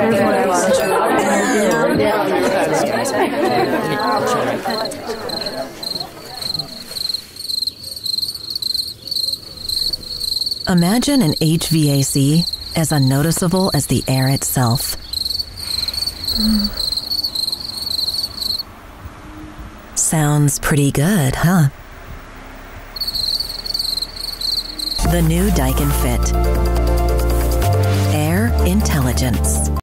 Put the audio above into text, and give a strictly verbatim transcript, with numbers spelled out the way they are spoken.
Imagine an H V A C as unnoticeable as the air itself. Sounds pretty good, huh? The new Daikin Fit. Air intelligence.